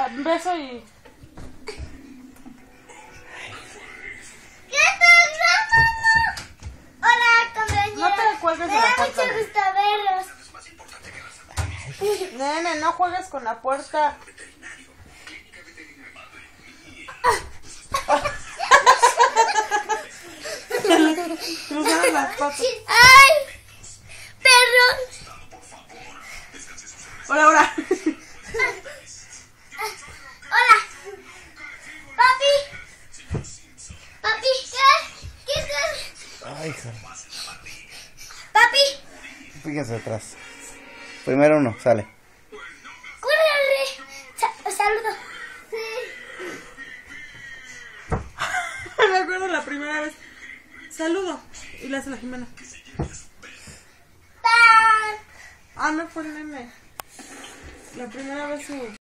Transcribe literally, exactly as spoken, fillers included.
da un beso y... ¿Qué estás grabando? Hola, compañeros. No te cuelgues de Me la da puerta. mucho gusto verlos. Nene, no juegues con la puerta. Cruzaron las patas. ¡Ay! Perdón. Hola, hola. Hola. Papi. Papi, ¿qué? ¿Qué estás? Ay, hija. Papi, Fíjense atrás. Primero uno, sale. córrele. Sa- saludo. Me acuerdo la primera vez. Saludo. Y le hace la Jimena. Tan. Ah, no fue el nene. La primera vez su...